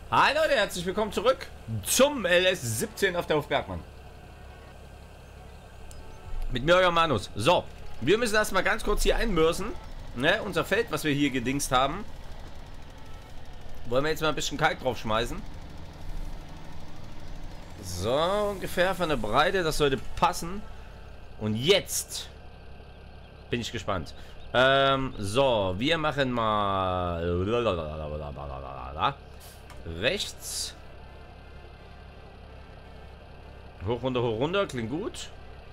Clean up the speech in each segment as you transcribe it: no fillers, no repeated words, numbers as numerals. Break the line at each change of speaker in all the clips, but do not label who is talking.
Hi Leute, herzlich willkommen zurück zum LS17 auf der Hof Bergmann. Mit mir, euer Manus. So, wir müssen erstmal ganz kurz hier einmürsen. Ne, unser Feld, was wir hier gedingst haben. Wollen wir jetzt mal ein bisschen Kalk drauf schmeißen. So, ungefähr von der Breite, das sollte passen. Und jetzt bin ich gespannt. So, wir machen mal rechts. Hoch, runter, klingt gut.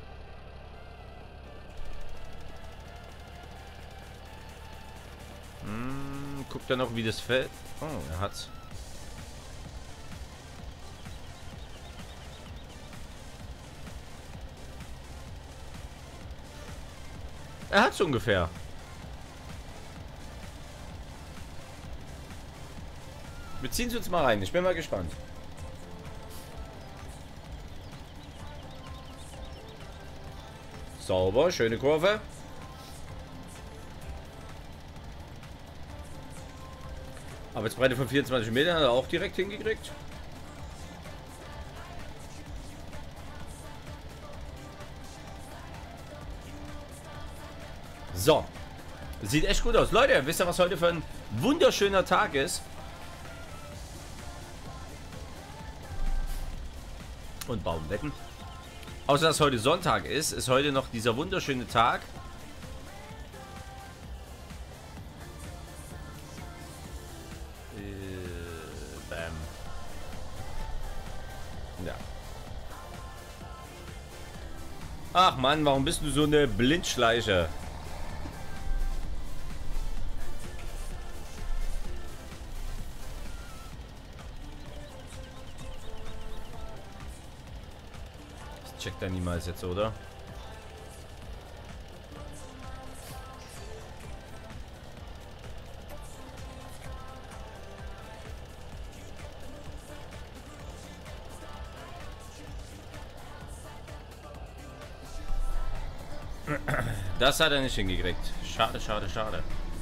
Guckt er noch, wie das fällt. Oh, er hat's. Er hat's ungefähr. Wir ziehen es uns mal rein. Ich bin mal gespannt. Sauber, schöne Kurve. Arbeitsbreite von 24 Metern hat er auch direkt hingekriegt. So. Sieht echt gut aus. Leute, wisst ihr, was heute für ein wunderschöner Tag ist? Und Baumwetten. Außer dass heute Sonntag ist heute noch dieser wunderschöne Tag. Bam. Ja. Ach Mann, warum bist du so eine Blindschleiche? Checkt er niemals jetzt, oder? Das hat er nicht hingekriegt. Schade, schade, schade.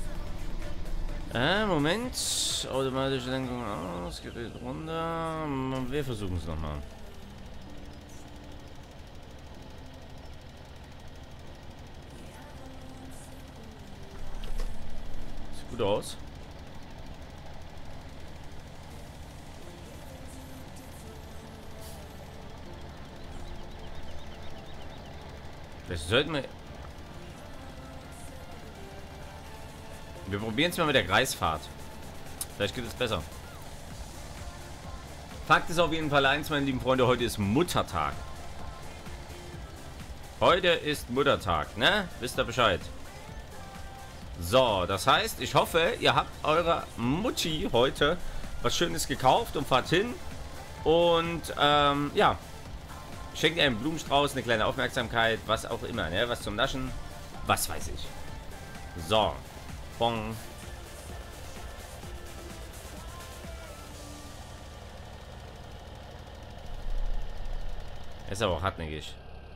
Moment. Automatische Lenkung aus, Gerät runter. Wir versuchen es nochmal. Gut aus. Vielleicht sollten wir... Wir probieren es mal mit der Kreisfahrt. Vielleicht geht es besser. Fakt ist auf jeden Fall eins, meine lieben Freunde, heute ist Muttertag. Heute ist Muttertag, ne? Wisst ihr Bescheid? So, das heißt, ich hoffe, ihr habt eurer Mutti heute was Schönes gekauft und fahrt hin. Und, ja, schenkt ihr einen Blumenstrauß, eine kleine Aufmerksamkeit, was auch immer, ne? Was zum Naschen, was weiß ich. So, Bong. Ist aber auch hartnäckig.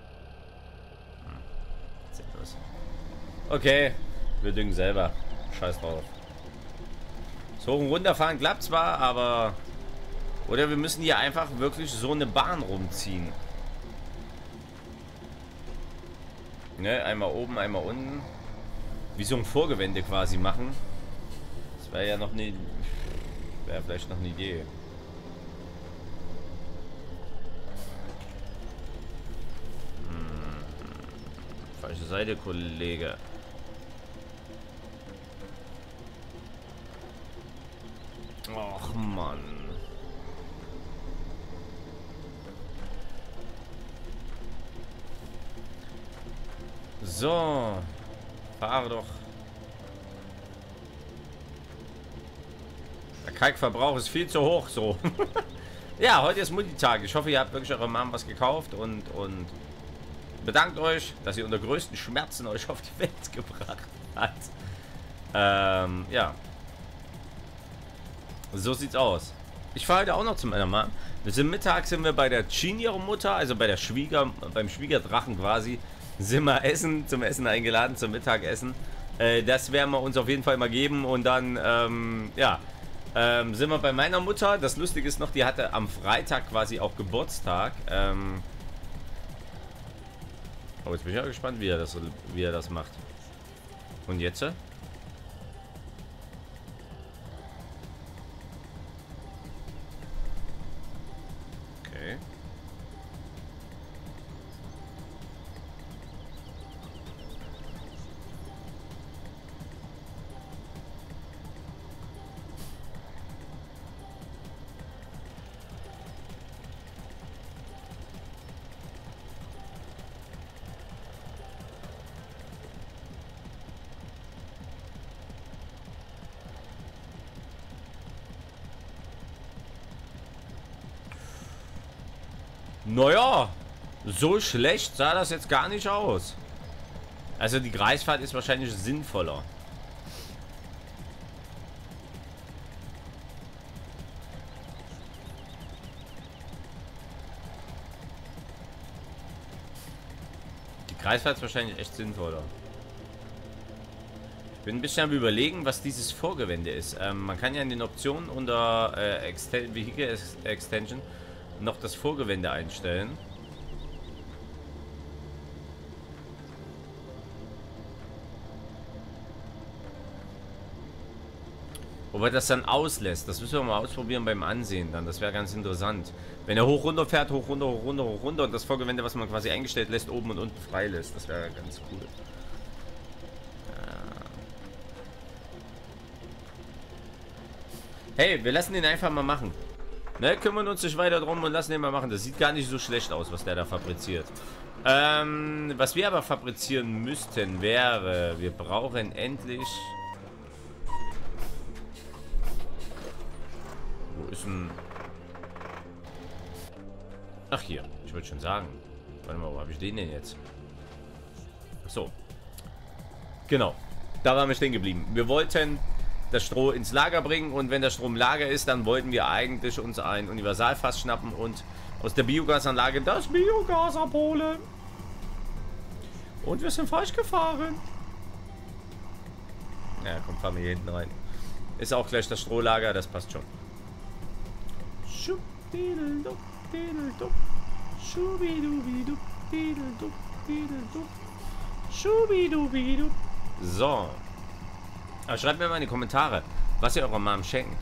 Okay. Wir düngen selber. Scheiß drauf. So hoch und runter fahren klappt zwar, aber... Oder wir müssen hier einfach wirklich so eine Bahn rumziehen. Ne, einmal oben, einmal unten. Wie so ein Vorgewende quasi machen. Das wäre ja noch eine... Wäre vielleicht noch eine Idee. Falsche Seite, Kollege. Och Mann. So. Fahre doch. Der Kalkverbrauch ist viel zu hoch, so. Ja, heute ist Multitag. Ich hoffe, ihr habt wirklich eurer Mom was gekauft und bedankt euch, dass ihr unter größten Schmerzen euch auf die Welt gebracht hat. Ja. So sieht's aus. Ich fahre heute auch noch zum Mama. Wir sind mittags sind wir bei der Gin, ihrer Mutter, also bei der beim Schwiegerdrachen quasi, sind wir zum Essen eingeladen, zum Mittagessen. Das werden wir uns auf jeden Fall mal geben und dann, ja, Sind wir bei meiner Mutter. Das Lustige ist noch, die hatte am Freitag quasi auch Geburtstag. Oh, jetzt bin ich ja gespannt, wie er das macht. Und jetzt? Okay. Naja, so schlecht sah das jetzt gar nicht aus. Also die Kreisfahrt ist wahrscheinlich sinnvoller. Die Kreisfahrt ist wahrscheinlich echt sinnvoller. Ich bin ein bisschen am Überlegen, was dieses Vorgewende ist. Man kann ja in den Optionen unter Vehicle Extension noch das Vorgewende einstellen. Ob er das dann auslässt, das müssen wir mal ausprobieren beim Ansehen dann. Das wäre ganz interessant. Wenn er hoch runter fährt, hoch runter, hoch runter, hoch runter und das Vorgewende, was man quasi eingestellt lässt, oben und unten frei lässt. Das wäre ganz cool. Hey, wir lassen den einfach mal machen. Ne, kümmern uns nicht weiter drum und lassen den mal machen. Das sieht gar nicht so schlecht aus, was der da fabriziert. Was wir aber fabrizieren müssten, wäre, wir brauchen endlich... Wo ist ein... Ach, hier. Ich wollte schon sagen. Warte mal, wo habe ich den denn jetzt? Ach so. Genau. Da waren wir stehen geblieben. Wir wollten das Stroh ins Lager bringen und wenn der Strom im Lager ist, dann wollten wir eigentlich uns ein Universalfass schnappen und aus der Biogasanlage das Biogas abholen. Und wir sind falsch gefahren. Ja, komm, fahren wir hier hinten rein. Ist auch gleich das Strohlager, das passt schon. So. Aber schreibt mir mal in die Kommentare, was ihr eurer Mom schenkt.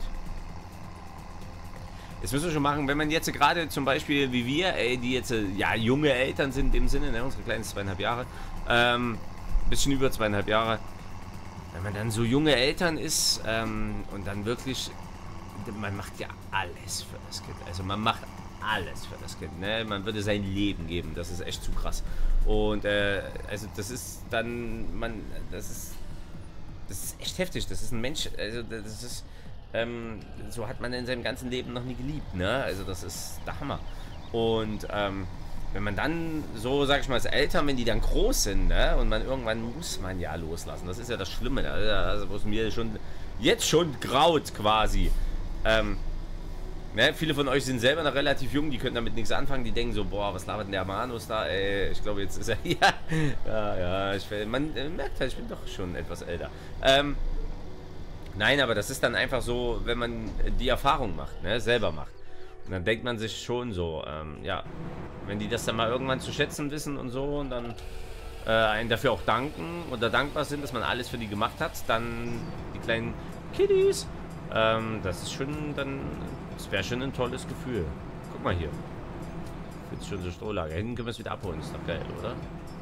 Das müssen wir schon machen, wenn man jetzt gerade zum Beispiel wie wir, ey, die jetzt ja junge Eltern sind im Sinne, ne, unsere Kleinen ist 2,5 Jahre, bisschen über 2,5 Jahre, wenn man dann so junge Eltern ist und dann wirklich, man macht ja alles für das Kind, also man macht alles für das Kind, ne, man würde sein Leben geben, das ist echt zu krass und also das ist dann, das ist echt heftig, das ist ein Mensch, also das ist, so hat man in seinem ganzen Leben noch nie geliebt, ne? Also das ist der Hammer. Und wenn man dann so, sag ich mal, als Eltern, wenn die dann groß sind, ne? Und irgendwann muss man ja loslassen. Das ist ja das Schlimme, ne? Also wo es mir jetzt schon graut quasi. Ne? Viele von euch sind selber noch relativ jung, die können damit nichts anfangen. Die denken so, boah, was labert denn der Manus da? Ey, ich glaube, jetzt ist er, man merkt halt, ich bin doch schon etwas älter. Nein, aber das ist dann einfach so, wenn man die Erfahrung macht, ne, selber macht. Und dann denkt man sich schon so, ja, wenn die das dann mal irgendwann zu schätzen wissen und so und dann einen dafür auch danken oder dankbar sind, dass man alles für die gemacht hat, dann die kleinen Kiddies, das ist schon dann, das wäre schon ein tolles Gefühl. Guck mal hier. Jetzt schon so Strohlager. Hinten können wir es wieder abholen, ist doch geil, oder?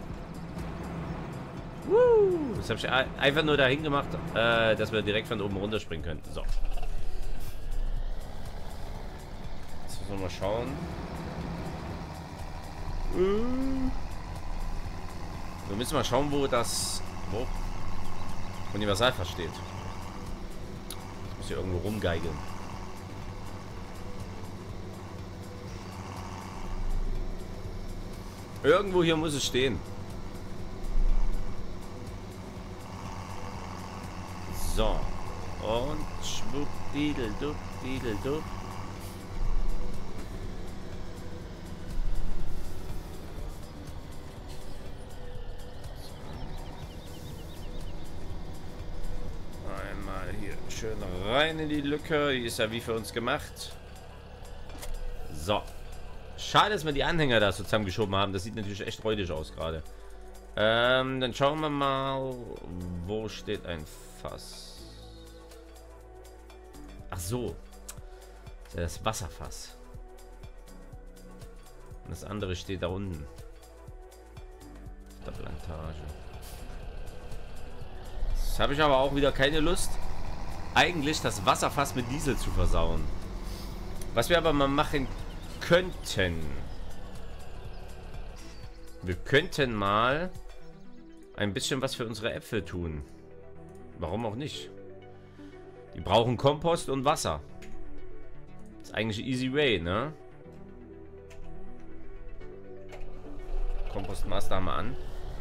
Das habe ich einfach nur dahin gemacht, dass wir direkt von oben runterspringen können. So. Jetzt müssen wir mal schauen. Wir müssen mal schauen, wo Universalfass steht. Ich muss hier irgendwo rumgeigeln. Irgendwo hier muss es stehen. So. Und schwuppdideldupp, dideldupp. Einmal hier Schön rein in die Lücke. Die ist ja wie für uns gemacht. So. Schade, dass wir die Anhänger da so zusammengeschoben haben. Das sieht natürlich echt räudig aus gerade. Dann schauen wir mal, wo steht ein Fass. Ach so. Das ist das Wasserfass. Und das andere steht da unten. Auf der Plantage. Jetzt habe ich aber auch wieder keine Lust, eigentlich das Wasserfass mit Diesel zu versauen. Was wir aber mal machen könnten. Wir könnten mal ein bisschen was für unsere Äpfel tun. Warum auch nicht? Die brauchen Kompost und Wasser. Das ist eigentlich easy way, ne? Kompostmaster haben wir an.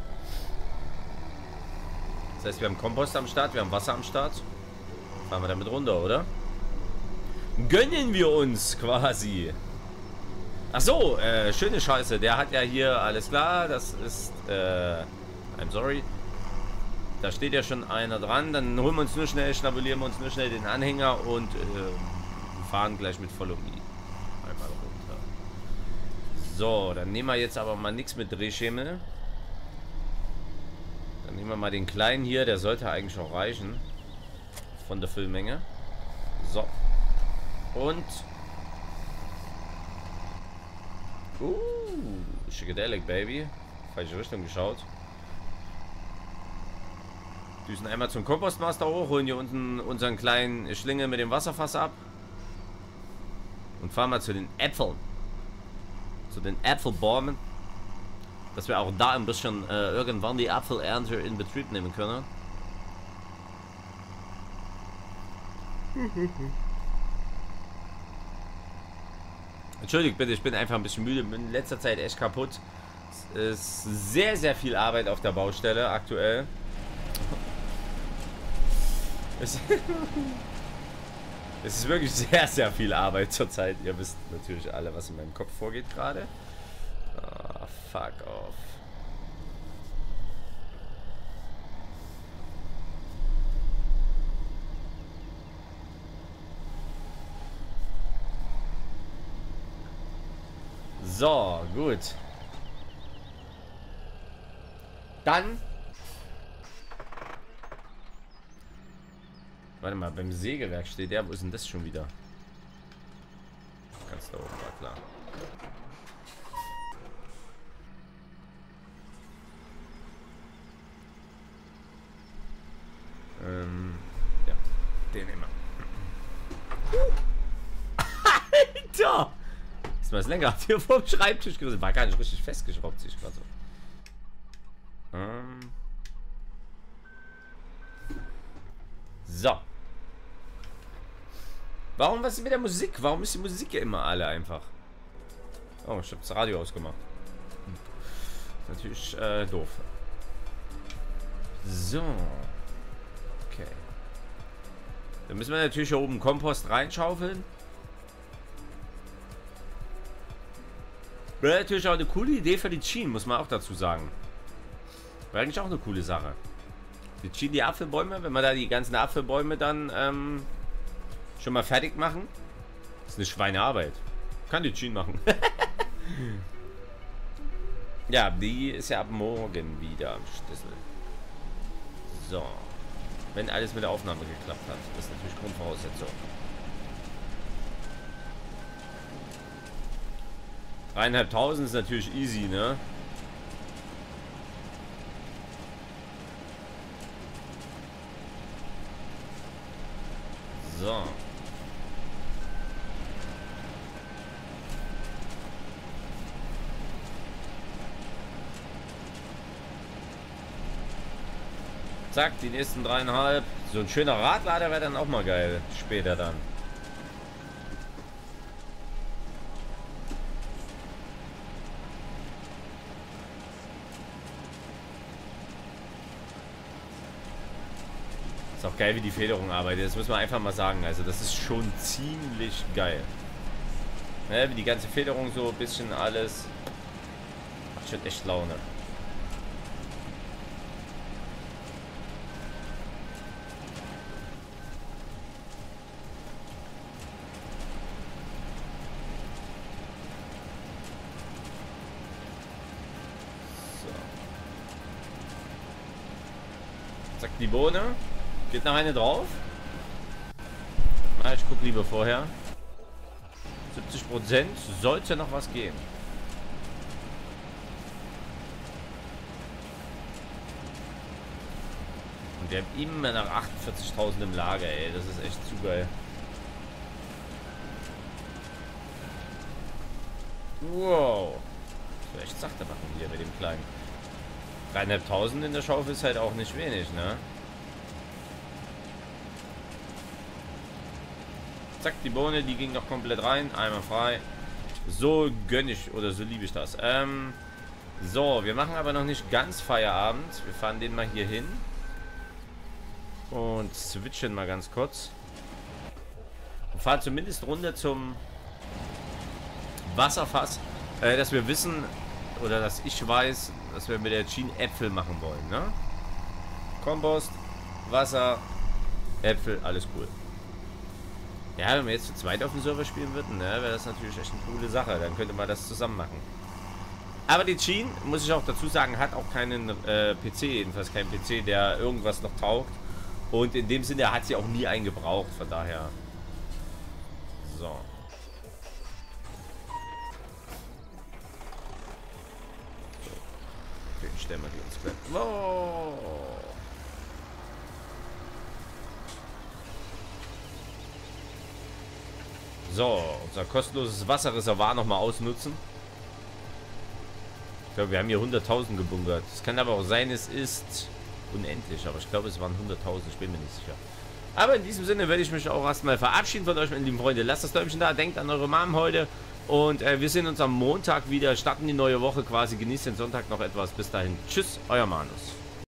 Das heißt, wir haben Kompost am Start, wir haben Wasser am Start. Fahren wir damit runter, oder? Gönnen wir uns quasi. Ach so, schöne Scheiße. Der hat ja hier, alles klar, das ist, I'm sorry. Da steht ja schon einer dran. Dann holen wir uns nur schnell, schnabulieren wir uns nur schnell den Anhänger und fahren gleich mit Follow Me. Einmal runter. So, dann nehmen wir jetzt aber mal nichts mit Drehschemel. Dann nehmen wir mal den kleinen hier, der sollte eigentlich auch reichen. Von der Füllmenge. So. Und. Psychedelic Baby. Falsche Richtung geschaut. Düsen einmal zum Kompostmaster hoch, holen hier unten unseren kleinen Schlingel mit dem Wasserfass ab. Und fahren mal zu den Äpfeln. Zu den Äpfelbäumen. Dass wir auch da ein bisschen irgendwann die Apfelernte in Betrieb nehmen können. Entschuldigt bitte, ich bin einfach ein bisschen müde. Bin in letzter Zeit echt kaputt. Es ist sehr, sehr viel Arbeit auf der Baustelle aktuell. Es ist wirklich sehr, sehr viel Arbeit zurzeit. Ihr wisst natürlich alle, was in meinem Kopf vorgeht gerade. Ah, fuck off. So, gut. Dann. Warte mal, beim Sägewerk steht der. Wo ist denn das schon wieder? Ganz da oben, war klar. Ja, den nehmen wir. Alter! Ist mal das länger hier vom Schreibtisch gerissen. War gar nicht richtig festgeschraubt, sich gerade so. So. Warum, was ist mit der Musik? Warum ist die Musik ja immer alle einfach? Oh, ich habe das Radio ausgemacht. Natürlich doof. So. Okay. Dann müssen wir natürlich hier oben Kompost reinschaufeln. Wäre natürlich auch eine coole Idee für die Schienen, muss man auch dazu sagen. Wäre eigentlich auch eine coole Sache. Die Schienen, die Apfelbäume, wenn wir da die ganzen Apfelbäume dann schon mal fertig machen. Das ist eine Schweinearbeit. Kann die Schienen machen. Ja, die ist ja ab morgen wieder am Schlüssel. So. Wenn alles mit der Aufnahme geklappt hat. Das ist natürlich Grundvoraussetzung. 3.500 ist natürlich easy, ne? So. Zack, die nächsten 3,5. So ein schöner Radlader wäre dann auch mal geil. Später dann. Ist auch geil, wie die Federung arbeitet. Das muss man einfach mal sagen. Also das ist schon ziemlich geil. Ne, wie die ganze Federung so ein bisschen alles. Macht schon echt Laune. Zack, die Bohne. Geht noch eine drauf. Ich gucke lieber vorher. 70% sollte noch was gehen. Und wir haben immer nach 48.000 im Lager, ey. Das ist echt zu geil. Wow. Das ist echt sachte machen hier mit dem Kleinen. 3.500 in der Schaufel ist halt auch nicht wenig, ne? Zack, die Bohne, die ging noch komplett rein. Einmal frei. So gönne ich, oder so liebe ich das. So, wir machen aber noch nicht ganz Feierabend. Wir fahren den mal hier hin. Und switchen mal ganz kurz. Und fahren zumindest runter zum Wasserfass. Dass wir wissen, oder dass ich weiß, dass wir mit der Jean Äpfel machen wollen, ne? Kompost, Wasser, Äpfel, alles cool. Ja, wenn wir jetzt zu zweit auf dem Server spielen würden, ne, wäre das natürlich echt eine coole Sache. Dann könnte man das zusammen machen. Aber die Jean, muss ich auch dazu sagen, hat auch keinen PC, jedenfalls keinen PC, der irgendwas noch taugt. Und in dem Sinne hat sie auch nie einen gebraucht, von daher. So. Den stellen wir hier uns gleich. Wow. So, unser kostenloses Wasserreservoir nochmal ausnutzen. Ich glaube, wir haben hier 100.000 gebunkert. Es kann aber auch sein, es ist unendlich. Aber ich glaube, es waren 100.000. Ich bin mir nicht sicher. Aber in diesem Sinne werde ich mich auch erstmal verabschieden von euch, meine lieben Freunde. Lasst das Däumchen da, denkt an eure Mom heute. Und wir sehen uns am Montag wieder, starten die neue Woche quasi. Genießt den Sonntag noch etwas. Bis dahin. Tschüss, euer Manus.